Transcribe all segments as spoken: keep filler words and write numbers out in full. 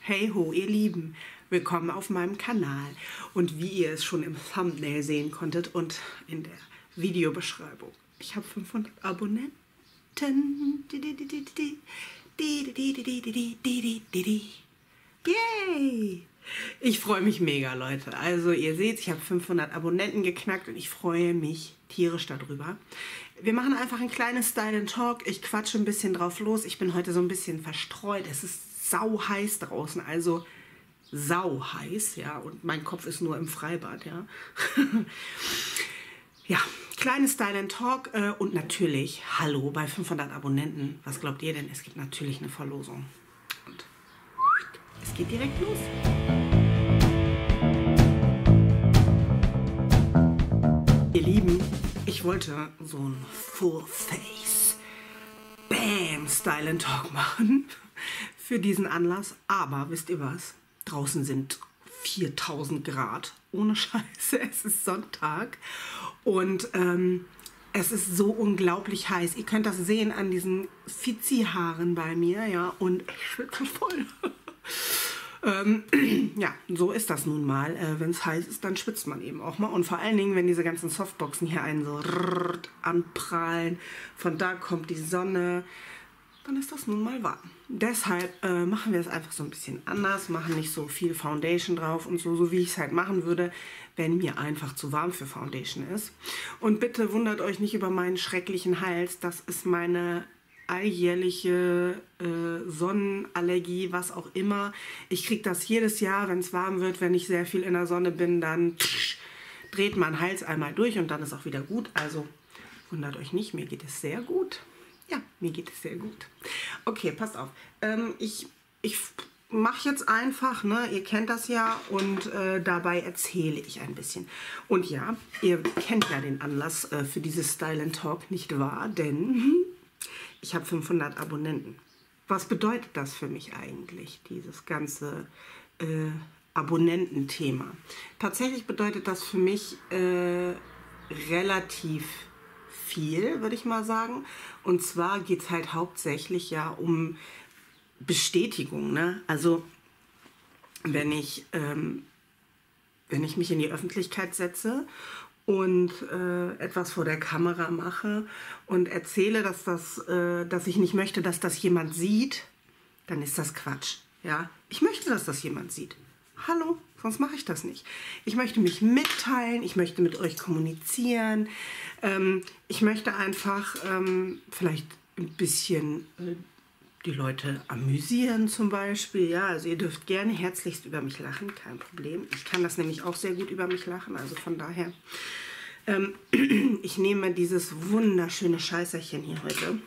Hey ho, ihr Lieben, willkommen auf meinem Kanal. Und wie ihr es schon im Thumbnail sehen konntet und in der Videobeschreibung, ich habe fünfhundert Abonnenten. Yay! Ich freue mich mega, Leute. Also ihr seht, ich habe fünfhundert Abonnenten geknackt und ich freue mich tierisch darüber. Wir machen einfach ein kleines Style and Talk. Ich quatsche ein bisschen drauf los. Ich bin heute so ein bisschen verstreut. Es ist sau heiß draußen, also sau heiß, ja. Und mein Kopf ist nur im Freibad, ja. Ja, kleines Style and Talk äh, und natürlich, hallo, bei fünfhundert Abonnenten. Was glaubt ihr denn? Es gibt natürlich eine Verlosung. Und es geht direkt los. Ihr Lieben, ich wollte so ein Full Face Bam Style and Talk machen für diesen Anlass. Aber wisst ihr was? Draußen sind viertausend Grad. Ohne Scheiße, es ist Sonntag und ähm, es ist so unglaublich heiß. Ihr könnt das sehen an diesen Fizi-Haaren bei mir, ja, und ich schwitze voll. ähm, ja, so ist das nun mal. Äh, wenn es heiß ist, dann schwitzt man eben auch mal. Und vor allen Dingen, wenn diese ganzen Softboxen hier einen so anprallen, von da kommt die Sonne, dann ist das nun mal warm. Deshalb äh, machen wir es einfach so ein bisschen anders, machen nicht so viel Foundation drauf und so, so wie ich es halt machen würde, wenn mir einfach zu warm für Foundation ist. Und bitte wundert euch nicht über meinen schrecklichen Hals, das ist meine alljährliche äh, Sonnenallergie, was auch immer. Ich kriege das jedes Jahr, wenn es warm wird, wenn ich sehr viel in der Sonne bin, dann tsch, dreht mein Hals einmal durch und dann ist auch wieder gut. Also wundert euch nicht, mir geht es sehr gut. Ja, mir geht es sehr gut. Okay, passt auf. Ähm, ich ich mache jetzt einfach, ne, ihr kennt das ja, und äh, dabei erzähle ich ein bisschen. Und ja, ihr kennt ja den Anlass äh, für dieses Style and Talk, nicht wahr? Denn ich habe fünfhundert Abonnenten. Was bedeutet das für mich eigentlich, dieses ganze äh, Abonnententhema? Tatsächlich bedeutet das für mich äh, relativ viel, würde ich mal sagen. Und zwar geht es halt hauptsächlich ja um Bestätigung, ne? Also wenn ich, ähm, wenn ich mich in die Öffentlichkeit setze und äh, etwas vor der Kamera mache und erzähle, dass, das, äh, dass ich nicht möchte, dass das jemand sieht, dann ist das Quatsch. Ja? Ich möchte, dass das jemand sieht. Hallo? Sonst mache ich das nicht. Ich möchte mich mitteilen, ich möchte mit euch kommunizieren. Ähm, ich möchte einfach ähm, vielleicht ein bisschen äh, die Leute amüsieren zum Beispiel. Ja, also ihr dürft gerne herzlichst über mich lachen, kein Problem. Ich kann das nämlich auch sehr gut über mich lachen, also von daher. Ähm, ich nehme dieses wunderschöne Scheißerchen hier heute.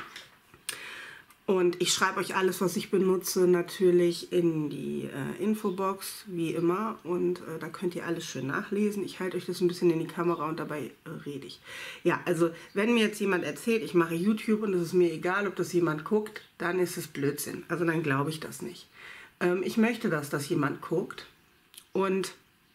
Und ich schreibe euch alles, was ich benutze, natürlich in die äh, Infobox, wie immer. Und äh, da könnt ihr alles schön nachlesen. Ich halte euch das ein bisschen in die Kamera und dabei äh, rede ich. Ja, also wenn mir jetzt jemand erzählt, ich mache YouTube und es ist mir egal, ob das jemand guckt, dann ist es Blödsinn. Also dann glaube ich das nicht. Ähm, ich möchte, dass das jemand guckt. Und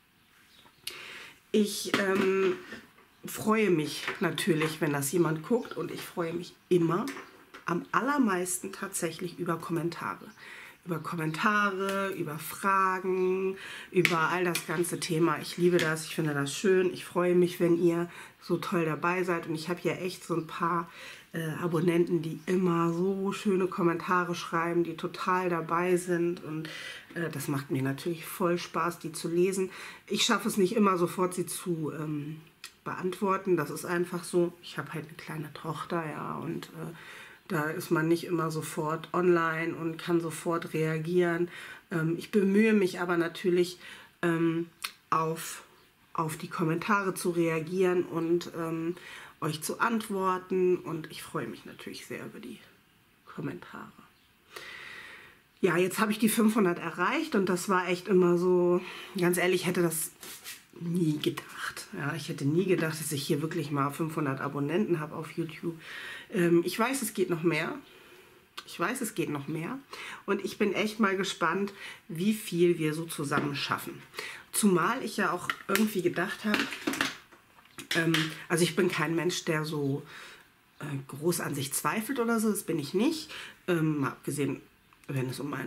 ich ähm, freue mich natürlich, wenn das jemand guckt. Und ich freue mich immer am allermeisten tatsächlich über Kommentare. Über Kommentare, über Fragen, über all das ganze Thema. Ich liebe das, ich finde das schön. Ich freue mich, wenn ihr so toll dabei seid. Und ich habe ja echt so ein paar äh, Abonnenten, die immer so schöne Kommentare schreiben, die total dabei sind. Und äh, das macht mir natürlich voll Spaß, die zu lesen. Ich schaffe es nicht immer sofort, sie zu ähm, beantworten. Das ist einfach so. Ich habe halt eine kleine Tochter, ja, und äh, da ist man nicht immer sofort online und kann sofort reagieren. Ähm, ich bemühe mich aber natürlich ähm, auf, auf die Kommentare zu reagieren und ähm, euch zu antworten. Und ich freue mich natürlich sehr über die Kommentare. Ja, jetzt habe ich die fünfhundert erreicht und das war echt immer so, ganz ehrlich, hätte das nie gedacht. Ja, ich hätte nie gedacht, dass ich hier wirklich mal fünfhundert Abonnenten habe auf YouTube. Ähm, ich weiß, es geht noch mehr. Ich weiß, es geht noch mehr. Und ich bin echt mal gespannt, wie viel wir so zusammen schaffen. Zumal ich ja auch irgendwie gedacht habe, ähm, also ich bin kein Mensch, der so äh, groß an sich zweifelt oder so. Das bin ich nicht. Ähm, mal abgesehen, wenn es um mein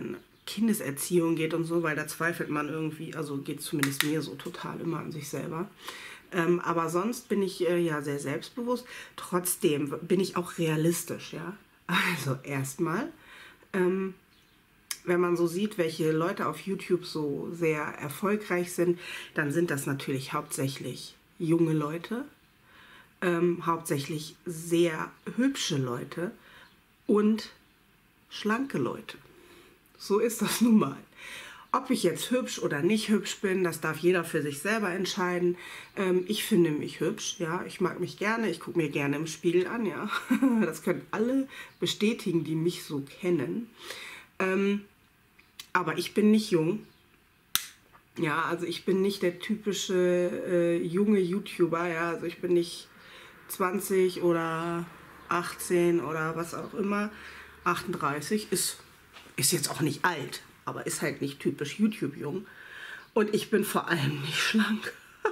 Kindeserziehung geht und so, weil da zweifelt man irgendwie, also geht zumindest mir so total immer an sich selber. Ähm, aber sonst bin ich äh, ja sehr selbstbewusst. Trotzdem bin ich auch realistisch, ja. Also erstmal, ähm, wenn man so sieht, welche Leute auf YouTube so sehr erfolgreich sind, dann sind das natürlich hauptsächlich junge Leute, ähm, hauptsächlich sehr hübsche Leute und schlanke Leute. So ist das nun mal. Ob ich jetzt hübsch oder nicht hübsch bin, das darf jeder für sich selber entscheiden. Ähm, ich finde mich hübsch, ja, ich mag mich gerne, ich gucke mir gerne im Spiegel an, ja. Das können alle bestätigen, die mich so kennen. Ähm, aber ich bin nicht jung. Ja, also ich bin nicht der typische äh, junge YouTuber, ja, also ich bin nicht zwanzig oder achtzehn oder was auch immer. achtunddreißig ist, ist jetzt auch nicht alt, aber ist halt nicht typisch YouTube-jung. Und ich bin vor allem nicht schlank.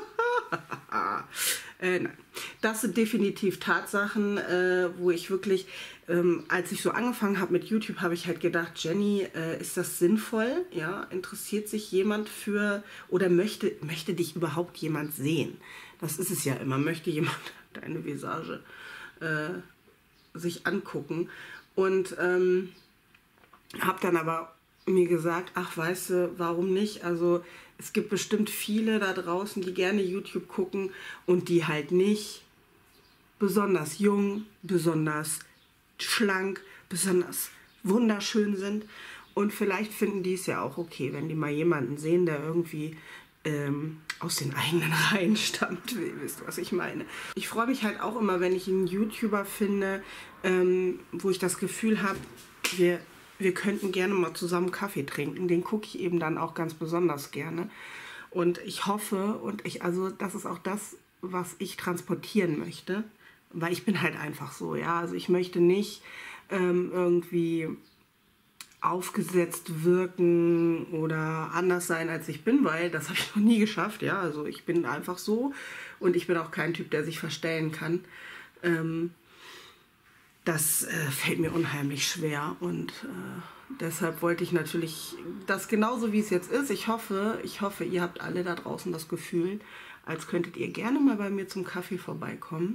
äh, nein. Das sind definitiv Tatsachen, äh, wo ich wirklich, ähm, als ich so angefangen habe mit YouTube, habe ich halt gedacht, Jenny, äh, ist das sinnvoll? Ja, interessiert sich jemand für oder möchte, möchte dich überhaupt jemand sehen? Das ist es ja immer, möchte jemand deine Visage äh, sich angucken. Und ähm, habe dann aber mir gesagt, ach weißt du, warum nicht? Also es gibt bestimmt viele da draußen, die gerne YouTube gucken und die halt nicht besonders jung, besonders schlank, besonders wunderschön sind. Und vielleicht finden die es ja auch okay, wenn die mal jemanden sehen, der irgendwie ähm, aus den eigenen Reihen stammt. Wisst ihr, was ich meine? Ich freue mich halt auch immer, wenn ich einen YouTuber finde, ähm, wo ich das Gefühl habe, wir wir könnten gerne mal zusammen Kaffee trinken. Den gucke ich eben dann auch ganz besonders gerne. Und ich hoffe, und ich, also das ist auch das, was ich transportieren möchte, weil ich bin halt einfach so, ja. Also ich möchte nicht ähm, irgendwie aufgesetzt wirken oder anders sein, als ich bin, weil das habe ich noch nie geschafft, ja. Also ich bin einfach so und ich bin auch kein Typ, der sich verstellen kann. Ähm, Das äh, fällt mir unheimlich schwer und äh, deshalb wollte ich natürlich das genauso, wie es jetzt ist. Ich hoffe, ich hoffe, ihr habt alle da draußen das Gefühl, als könntet ihr gerne mal bei mir zum Kaffee vorbeikommen.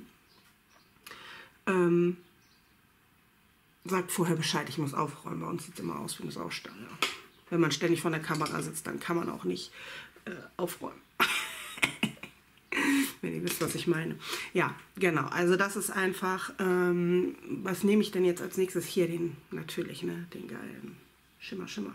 Ähm, sagt vorher Bescheid, ich muss aufräumen. Bei uns sieht es immer aus wie eine Saustall. Ja. Wenn man ständig vor der Kamera sitzt, dann kann man auch nicht äh, aufräumen. Wenn ihr wisst, was ich meine. Ja, genau. Also das ist einfach, ähm, was nehme ich denn jetzt als nächstes? Hier den, natürlich, ne, den geilen Schimmer, Schimmer.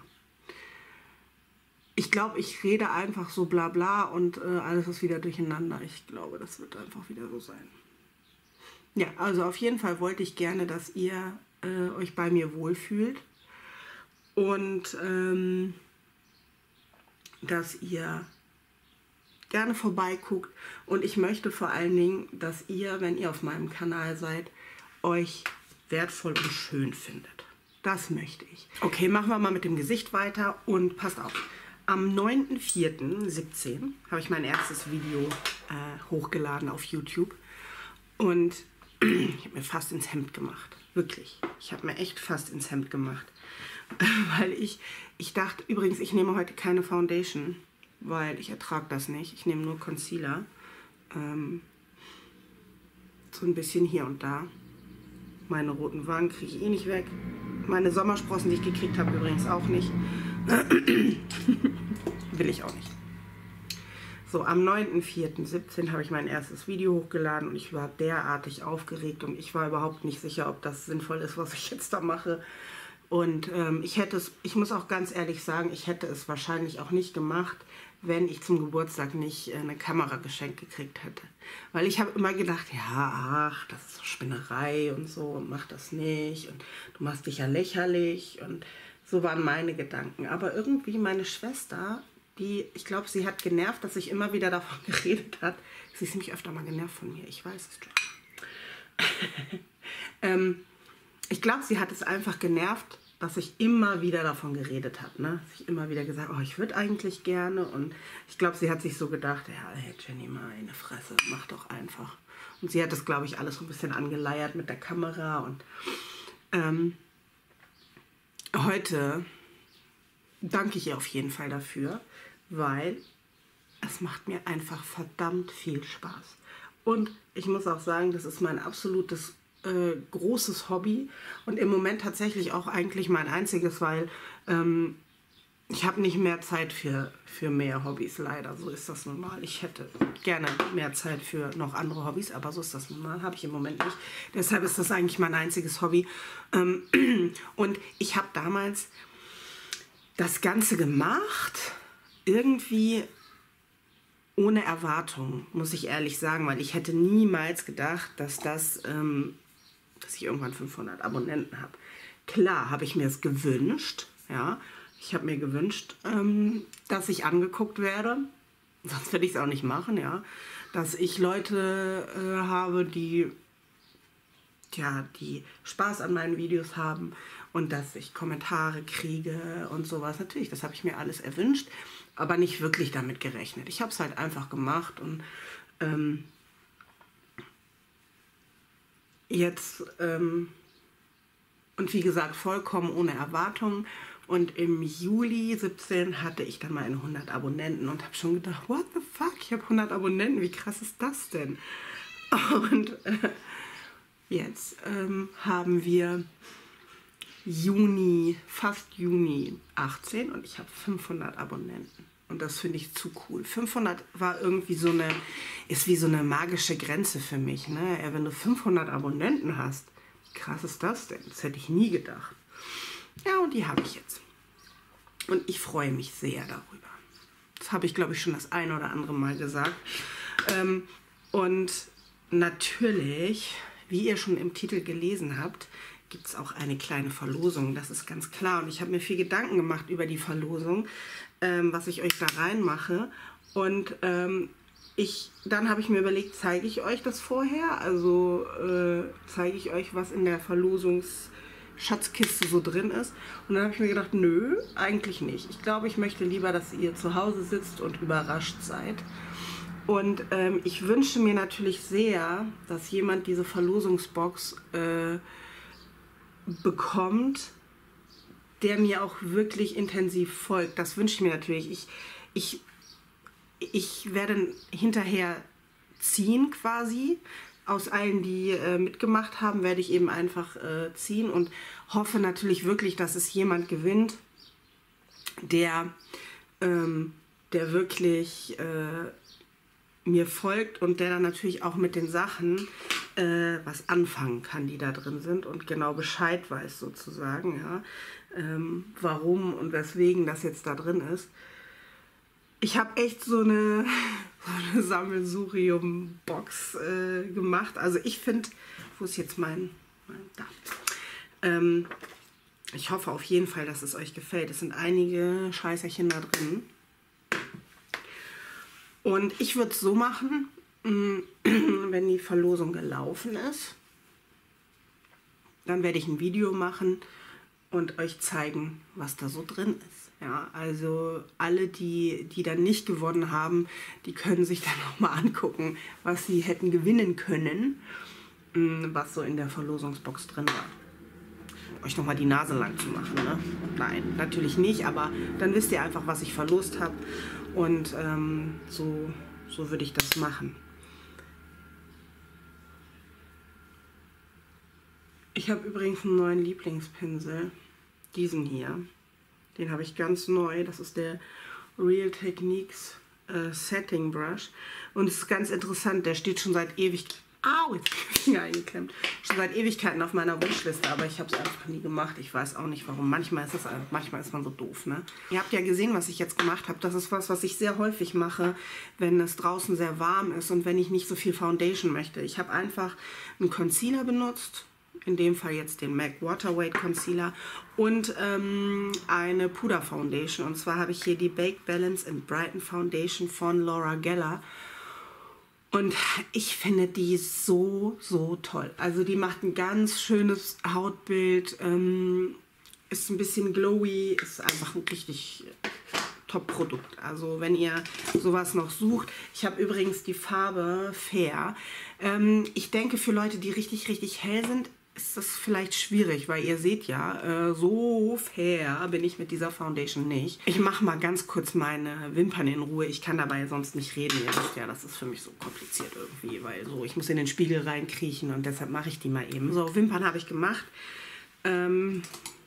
Ich glaube, ich rede einfach so bla bla und äh, alles ist wieder durcheinander. Ich glaube, das wird einfach wieder so sein. Ja, also auf jeden Fall wollte ich gerne, dass ihr äh, euch bei mir wohlfühlt und ähm, dass ihr gerne vorbeiguckt und ich möchte vor allen Dingen, dass ihr, wenn ihr auf meinem Kanal seid, euch wertvoll und schön findet. Das möchte ich. Okay, machen wir mal mit dem Gesicht weiter und passt auf. Am neunten vierten siebzehn habe ich mein erstes Video äh, hochgeladen auf YouTube und ich habe mir fast ins Hemd gemacht. Wirklich. Ich habe mir echt fast ins Hemd gemacht. Weil ich, ich dachte, übrigens, ich nehme heute keine Foundation, weil ich ertrage das nicht. Ich nehme nur Concealer. Ähm, so ein bisschen hier und da. Meine roten Wangen kriege ich eh nicht weg. Meine Sommersprossen, die ich gekriegt habe, übrigens auch nicht. Will ich auch nicht. So, am neunten vierten siebzehn habe ich mein erstes Video hochgeladen und ich war derartig aufgeregt und ich war überhaupt nicht sicher, ob das sinnvoll ist, was ich jetzt da mache. Und ähm, ich hätte es, ich muss auch ganz ehrlich sagen, ich hätte es wahrscheinlich auch nicht gemacht, wenn ich zum Geburtstag nicht eine Kamera geschenkt gekriegt hätte. Weil ich habe immer gedacht, ja, ach, das ist so Spinnerei und so und mach das nicht und du machst dich ja lächerlich und so waren meine Gedanken. Aber irgendwie meine Schwester, die, ich glaube, sie hat genervt, dass ich immer wieder davon geredet hat. Sie ist nämlich öfter mal genervt von mir, ich weiß es schon. ähm, ich glaube, sie hat es einfach genervt, dass ich immer wieder davon geredet habe. Ne? Dass ich immer wieder gesagt habe, oh, ich würde eigentlich gerne. Und ich glaube, sie hat sich so gedacht, ja, hey Jenny, meine Fresse, mach doch einfach. Und sie hat das, glaube ich, alles so ein bisschen angeleiert mit der Kamera. Und ähm, heute danke ich ihr auf jeden Fall dafür, weil es macht mir einfach verdammt viel Spaß. Und ich muss auch sagen, das ist mein absolutes äh, großes Hobby und im Moment tatsächlich auch eigentlich mein einziges, weil ähm, ich habe nicht mehr Zeit für, für mehr Hobbys, leider. So ist das nun mal. Ich hätte gerne mehr Zeit für noch andere Hobbys, aber so ist das nun mal. Habe ich im Moment nicht. Deshalb ist das eigentlich mein einziges Hobby. Ähm, und ich habe damals das Ganze gemacht, irgendwie ohne Erwartung, muss ich ehrlich sagen, weil ich hätte niemals gedacht, dass das, ähm, dass ich irgendwann fünfhundert Abonnenten habe. Klar, habe ich mir es gewünscht, ja. Ich habe mir gewünscht, ähm, dass ich angeguckt werde, sonst würde ich es auch nicht machen, ja. Dass ich Leute äh, habe, die, ja, die Spaß an meinen Videos haben und dass ich Kommentare kriege und sowas. Natürlich, das habe ich mir alles erwünscht, aber nicht wirklich damit gerechnet. Ich habe es halt einfach gemacht und ähm, jetzt, ähm, und wie gesagt, vollkommen ohne Erwartungen. Und im Juli siebzehn hatte ich dann meine hundert Abonnenten und habe schon gedacht, what the fuck, ich habe hundert Abonnenten, wie krass ist das denn? Und äh, jetzt ähm, haben wir Juni, fast Juni achtzehn und ich habe fünfhundert Abonnenten. Und das finde ich zu cool. fünfhundert war irgendwie so eine, ist wie so eine magische Grenze für mich. Ne? Ja, wenn du fünfhundert Abonnenten hast, wie krass ist das denn? Das hätte ich nie gedacht. Ja, und die habe ich jetzt. Und ich freue mich sehr darüber. Das habe ich, glaube ich, schon das ein oder andere Mal gesagt. Ähm, und natürlich, wie ihr schon im Titel gelesen habt, gibt es auch eine kleine Verlosung, das ist ganz klar. Und ich habe mir viel Gedanken gemacht über die Verlosung, ähm, was ich euch da reinmache. Und ähm, ich, dann habe ich mir überlegt, zeige ich euch das vorher? Also äh, zeige ich euch, was in der Verlosungsschatzkiste so drin ist? Und dann habe ich mir gedacht, nö, eigentlich nicht. Ich glaube, ich möchte lieber, dass ihr zu Hause sitzt und überrascht seid. Und ähm, ich wünsche mir natürlich sehr, dass jemand diese Verlosungsbox äh, bekommt, der mir auch wirklich intensiv folgt. Das wünsche ich mir natürlich. Ich, ich, ich werde hinterher ziehen quasi. Aus allen, die äh, mitgemacht haben, werde ich eben einfach äh, ziehen und hoffe natürlich wirklich, dass es jemand gewinnt, der, ähm, der wirklich äh, mir folgt und der dann natürlich auch mit den Sachen äh, was anfangen kann, die da drin sind und genau Bescheid weiß sozusagen, ja, ähm, warum und weswegen das jetzt da drin ist. Ich habe echt so eine, so eine Sammelsurium-Box äh, gemacht. Also ich finde, wo ist jetzt mein, mein da. Ähm, ich hoffe auf jeden Fall, dass es euch gefällt. Es sind einige Scheißerchen da drin. Und ich würde es so machen, wenn die Verlosung gelaufen ist, dann werde ich ein Video machen und euch zeigen, was da so drin ist. Ja, also alle, die, die dann nicht gewonnen haben, die können sich dann nochmal angucken, was sie hätten gewinnen können, was so in der Verlosungsbox drin war. Euch nochmal die Nase lang zu machen, ne? Nein, natürlich nicht, aber dann wisst ihr einfach, was ich verlost habe. Und ähm, so, so würde ich das machen. Ich habe übrigens einen neuen Lieblingspinsel, diesen hier. Den habe ich ganz neu, das ist der Real Techniques äh, Setting Brush. Und es ist ganz interessant, der steht schon seit Ewigkeiten, au, jetzt Finger eingeklemmt, schon seit Ewigkeiten auf meiner Wunschliste, aber ich habe es einfach nie gemacht. Ich weiß auch nicht warum. Manchmal ist es, manchmal ist man so doof, ne? Ihr habt ja gesehen, was ich jetzt gemacht habe. Das ist was, was ich sehr häufig mache, wenn es draußen sehr warm ist und wenn ich nicht so viel Foundation möchte. Ich habe einfach einen Concealer benutzt, in dem Fall jetzt den M A C Water Weight Concealer und ähm, eine Puder Foundation. Und zwar habe ich hier die Baked Balance and Brighten Foundation von Laura Geller. Und ich finde die so, so toll. Also die macht ein ganz schönes Hautbild, ähm, ist ein bisschen glowy, ist einfach ein richtig Top-Produkt. Also wenn ihr sowas noch sucht. Ich habe übrigens die Farbe Fair. Ähm, ich denke für Leute, die richtig, richtig hell sind, ist das vielleicht schwierig, weil ihr seht ja, äh, so fair bin ich mit dieser Foundation nicht. Ich mache mal ganz kurz meine Wimpern in Ruhe. Ich kann dabei sonst nicht reden. Ihr wisst ja, das ist für mich so kompliziert irgendwie, weil so, ich muss in den Spiegel reinkriechen und deshalb mache ich die mal eben. So, Wimpern habe ich gemacht. Ähm,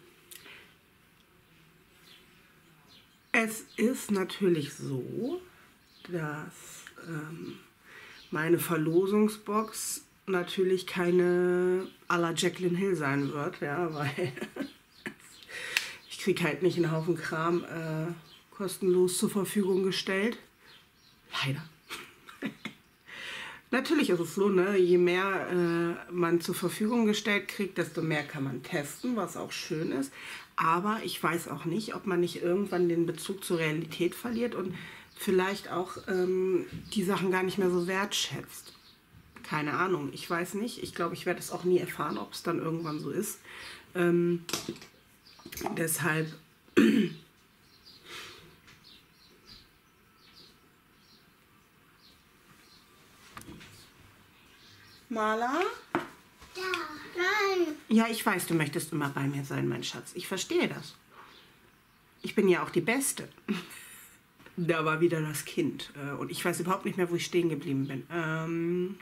es ist natürlich so, dass ähm, meine Verlosungsbox natürlich keine à la Jaclyn Hill sein wird, ja, weil ich kriege halt nicht einen Haufen Kram äh, kostenlos zur Verfügung gestellt. Leider. Natürlich ist es so, ne, je mehr äh, man zur Verfügung gestellt kriegt, desto mehr kann man testen, was auch schön ist. Aber ich weiß auch nicht, ob man nicht irgendwann den Bezug zur Realität verliert und vielleicht auch ähm, die Sachen gar nicht mehr so wertschätzt. Keine Ahnung, ich weiß nicht. Ich glaube, ich werde es auch nie erfahren, ob es dann irgendwann so ist. Ähm, deshalb Marla? Ja, nein. Ja, ich weiß, du möchtest immer bei mir sein, mein Schatz. Ich verstehe das. Ich bin ja auch die Beste. Da war wieder das Kind. äh, Und ich weiß überhaupt nicht mehr, wo ich stehen geblieben bin. Ähm...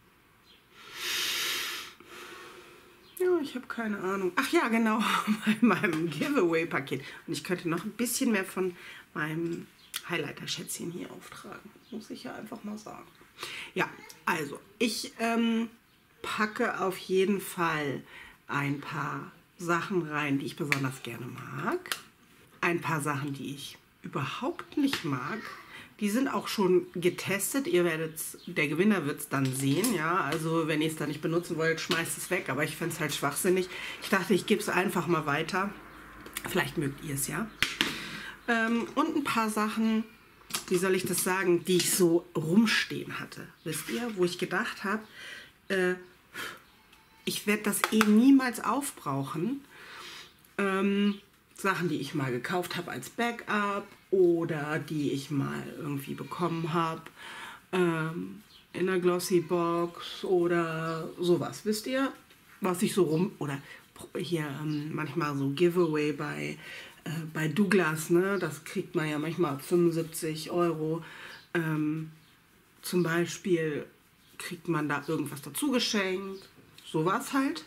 Ja, ich habe keine Ahnung. Ach ja, genau, bei meinem Giveaway-Paket. Und ich könnte noch ein bisschen mehr von meinem Highlighter-Schätzchen hier auftragen. Muss ich ja einfach mal sagen. Ja, also, ich ähm, packe auf jeden Fall ein paar Sachen rein, die ich besonders gerne mag. Ein paar Sachen, die ich überhaupt nicht mag. Die sind auch schon getestet. Ihr werdet, der Gewinner wird es dann sehen, ja. Also wenn ihr es dann nicht benutzen wollt, schmeißt es weg. Aber ich finde es halt schwachsinnig. Ich dachte, ich gebe es einfach mal weiter. Vielleicht mögt ihr es, ja. Ähm, und ein paar Sachen, wie soll ich das sagen, die ich so rumstehen hatte. Wisst ihr, wo ich gedacht habe, äh, ich werde das eh niemals aufbrauchen. Ähm, Sachen, die ich mal gekauft habe als Backup oder die ich mal irgendwie bekommen habe ähm, in einer Glossy Box oder sowas. Wisst ihr, was ich so rum... Oder hier ähm, manchmal so Giveaway bei, äh, bei Douglas, ne? Das kriegt man ja manchmal fünfundsiebzig Euro. Ähm, zum Beispiel kriegt man da irgendwas dazu geschenkt. Sowas halt.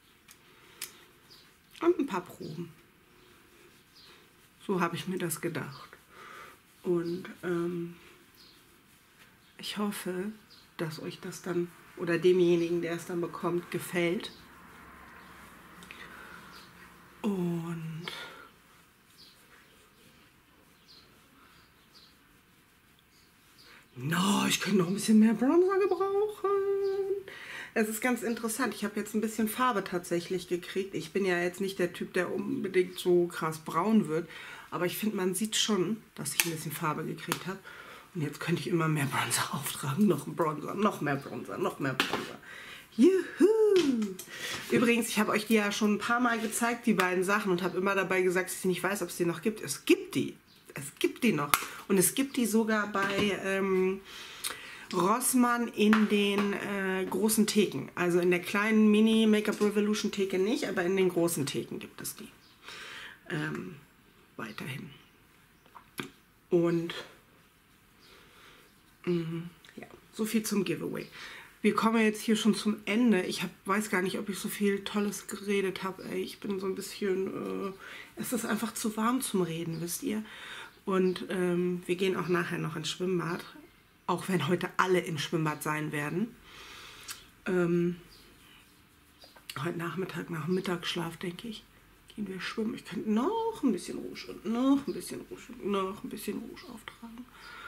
Und ein paar Proben. So habe ich mir das gedacht. Und ähm, ich hoffe, dass euch das dann, oder demjenigen, der es dann bekommt, gefällt. Und no, ich könnte noch ein bisschen mehr Bronzer gebrauchen. Es ist ganz interessant. Ich habe jetzt ein bisschen Farbe tatsächlich gekriegt. Ich bin ja jetzt nicht der Typ, der unbedingt so krass braun wird. Aber ich finde, man sieht schon, dass ich ein bisschen Farbe gekriegt habe. Und jetzt könnte ich immer mehr Bronzer auftragen. Noch ein Bronzer, noch mehr Bronzer, noch mehr Bronzer. Juhu! Übrigens, ich habe euch die ja schon ein paar Mal gezeigt, die beiden Sachen. Und habe immer dabei gesagt, dass ich nicht weiß, ob es die noch gibt. Es gibt die. Es gibt die noch. Und es gibt die sogar bei... Ähm, Rossmann in den äh, großen Theken. Also in der kleinen Mini Make-up Revolution Theke nicht, aber in den großen Theken gibt es die. Ähm, weiterhin. Und mh, ja, so viel zum Giveaway. Wir kommen jetzt hier schon zum Ende. Ich hab, weiß gar nicht, ob ich so viel Tolles geredet habe. Ich bin so ein bisschen... Äh, es ist einfach zu warm zum Reden, wisst ihr. Und ähm, wir gehen auch nachher noch ins Schwimmbad. Auch wenn heute alle im Schwimmbad sein werden. Ähm, heute Nachmittag, nach dem Mittagsschlaf, denke ich, gehen wir schwimmen. Ich könnte noch ein bisschen Rouge und noch ein bisschen Rouge und noch ein bisschen Rouge auftragen.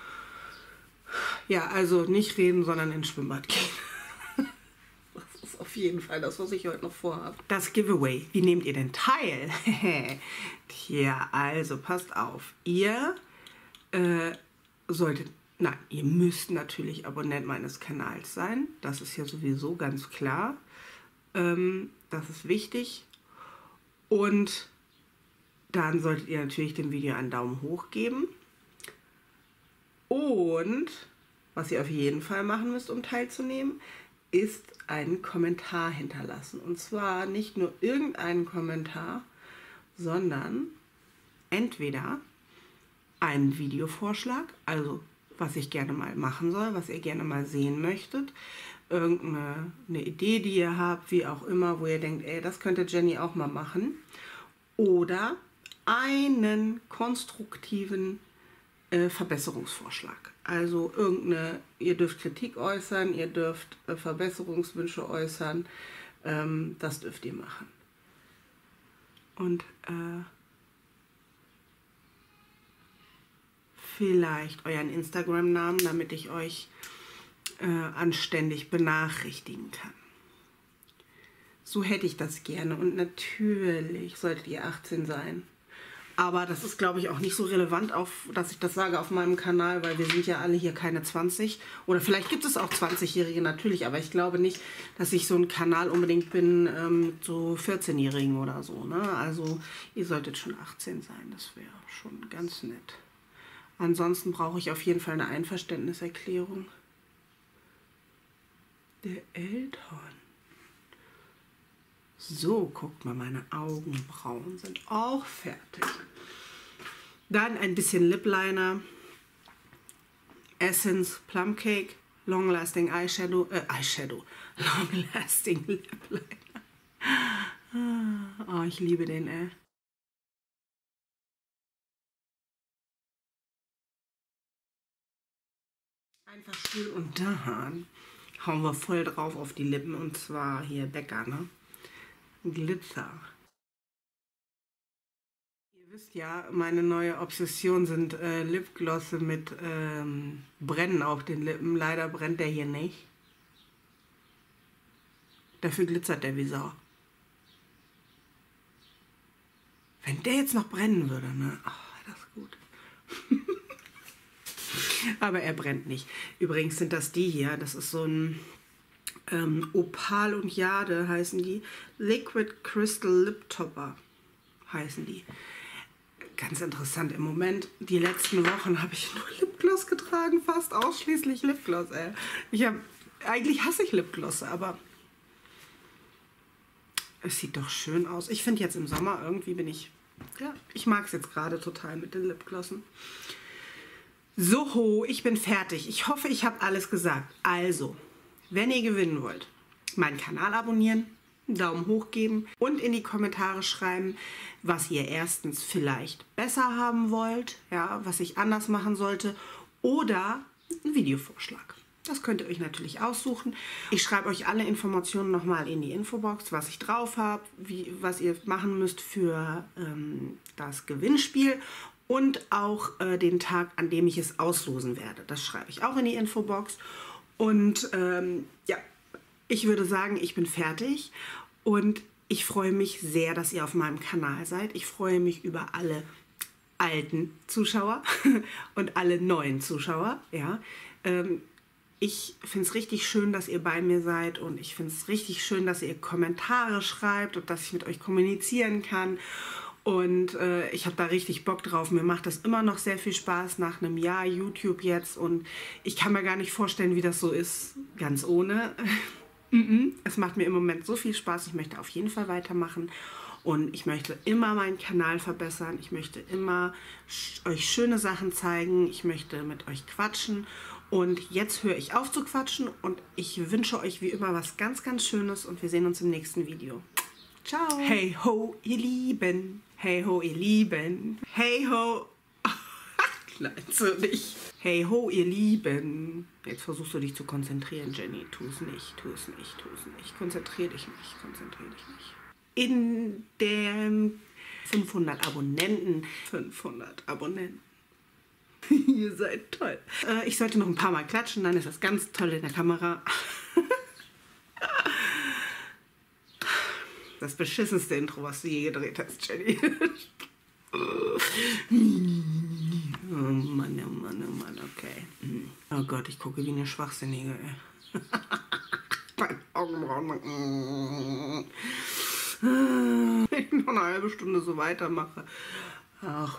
Ja, also nicht reden, sondern ins Schwimmbad gehen. Das ist auf jeden Fall das, was ich heute noch vorhabe. Das Giveaway. Wie nehmt ihr denn teil? Tja, also passt auf. Ihr äh, solltet... Nein, ihr müsst natürlich Abonnent meines Kanals sein. Das ist ja sowieso ganz klar. Ähm, das ist wichtig. Und dann solltet ihr natürlich dem Video einen Daumen hoch geben. Und was ihr auf jeden Fall machen müsst, um teilzunehmen, ist einen Kommentar hinterlassen. Und zwar nicht nur irgendeinen Kommentar, sondern entweder einen Videovorschlag, also was ich gerne mal machen soll, was ihr gerne mal sehen möchtet, irgendeine eine Idee, die ihr habt, wie auch immer, wo ihr denkt, ey, das könnte Jenny auch mal machen, oder einen konstruktiven äh, Verbesserungsvorschlag. Also irgendeine, ihr dürft Kritik äußern, ihr dürft äh, Verbesserungswünsche äußern, ähm, das dürft ihr machen. Und äh, vielleicht euren Instagram-Namen, damit ich euch äh, anständig benachrichtigen kann. So hätte ich das gerne. Und natürlich solltet ihr achtzehn sein. Aber das ist, glaube ich, auch nicht so relevant, auf, dass ich das sage auf meinem Kanal, weil wir sind ja alle hier keine zwanzig. Oder vielleicht gibt es auch zwanzigjährige natürlich, aber ich glaube nicht, dass ich so ein Kanal unbedingt bin ähm, mit so vierzehnjährigen oder so. Ne? Also ihr solltet schon achtzehn sein, das wäre schon ganz nett. Ansonsten brauche ich auf jeden Fall eine Einverständniserklärung der Eltern. So, guckt mal, meine Augenbrauen sind auch fertig. Dann ein bisschen Lip Liner, Essence Plum Cake, Long Lasting Eyeshadow, äh, Eyeshadow, Long Lasting Lip Liner. Oh, ich liebe den, ey. Einfach Stuhl und dann hauen wir voll drauf auf die Lippen, und zwar hier Bäcker, ne? Glitzer. Ihr wisst ja, meine neue Obsession sind äh, Lipglosse mit ähm, Brennen auf den Lippen. Leider brennt der hier nicht. Dafür glitzert der wie Sau. Wenn der jetzt noch brennen würde, ne? Ach, das ist gut. Aber er brennt nicht. Übrigens sind das die hier. Das ist so ein ähm, Opal und Jade heißen die. Liquid Crystal Lip Topper heißen die. Ganz interessant. Im Moment, die letzten Wochen habe ich nur Lipgloss getragen. Fast ausschließlich Lipgloss, ey. Ich habe, eigentlich hasse ich Lipglosse, aber es sieht doch schön aus. Ich finde jetzt im Sommer irgendwie bin ich, ja, ich mag es jetzt gerade total mit den Lipglossen. So, ich bin fertig. Ich hoffe, ich habe alles gesagt. Also, wenn ihr gewinnen wollt, meinen Kanal abonnieren, einen Daumen hoch geben und in die Kommentare schreiben, was ihr erstens vielleicht besser haben wollt, ja, was ich anders machen sollte, oder einen Videovorschlag. Das könnt ihr euch natürlich aussuchen. Ich schreibe euch alle Informationen nochmal in die Infobox, was ich drauf habe, wie, was ihr machen müsst für ähm, das Gewinnspiel. Und auch äh, den Tag, an dem ich es auslosen werde. Das schreibe ich auch in die Infobox. Und ähm, ja, ich würde sagen, ich bin fertig. Und ich freue mich sehr, dass ihr auf meinem Kanal seid. Ich freue mich über alle alten Zuschauer und alle neuen Zuschauer. Ja. Ähm, ich finde es richtig schön, dass ihr bei mir seid. Und ich finde es richtig schön, dass ihr Kommentare schreibt und dass ich mit euch kommunizieren kann. Und äh, ich habe da richtig Bock drauf. Mir macht das immer noch sehr viel Spaß nach einem Jahr YouTube jetzt. Und ich kann mir gar nicht vorstellen, wie das so ist, ganz ohne. Es macht mir im Moment so viel Spaß. Ich möchte auf jeden Fall weitermachen. Und ich möchte immer meinen Kanal verbessern. Ich möchte immer euch schöne Sachen zeigen. Ich möchte mit euch quatschen. Und jetzt höre ich auf zu quatschen. Und ich wünsche euch wie immer was ganz, ganz Schönes. Und wir sehen uns im nächsten Video. Ciao. Hey ho, ihr Lieben. Hey ho, ihr Lieben. Hey ho. Nein, so nicht. Hey ho, ihr Lieben. Jetzt versuchst du dich zu konzentrieren, Jenny. Tu es nicht, tu es nicht, tu es nicht. Konzentrier dich nicht, konzentrier dich nicht. In den fünfhundert Abonnenten. fünfhundert Abonnenten. Ihr seid toll. Äh, ich sollte noch ein paar Mal klatschen, dann ist das ganz toll in der Kamera. Das beschissenste Intro, was du je gedreht hast, Jenny. Oh Mann, oh Mann, oh Mann, okay. Oh Gott, ich gucke wie eine Schwachsinnige, ey. Meine Augenbrauen. Wenn ich noch eine halbe Stunde so weitermache. Ach.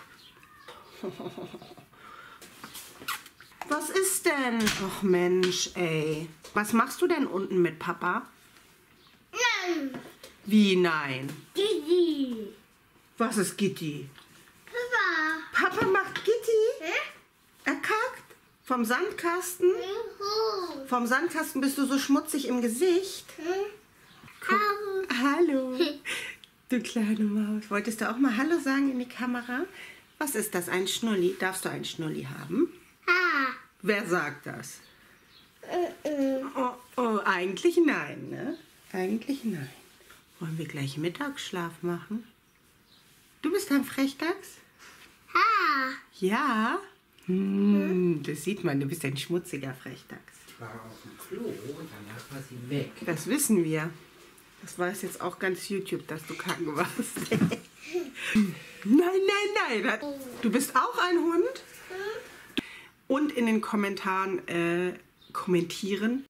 Was ist denn? Ach Mensch, ey. Was machst du denn unten mit Papa? Nein. Wie nein? Gigi. Was ist Gitti? Papa. Papa macht Gitti? Hä? Er kackt? Vom Sandkasten? Juhu. Vom Sandkasten bist du so schmutzig im Gesicht. Hm? Hallo. Du kleine Maus. Wolltest du auch mal Hallo sagen in die Kamera? Was ist das? Ein Schnulli? Darfst du einen Schnulli haben? Ha. Wer sagt das? Äh, äh. Oh, oh, eigentlich nein, ne? Eigentlich nein. Wollen wir gleich Mittagsschlaf machen? Du bist ein Frechdachs? Ha. Ja? Hm, das sieht man, du bist ein schmutziger Frechdachs. Ich war auf dem Klo und danach war sie weg. Das wissen wir. Das weiß jetzt auch ganz YouTube, dass du kacken warst. Nein, nein, nein. Du bist auch ein Hund? Und in den Kommentaren äh, kommentieren.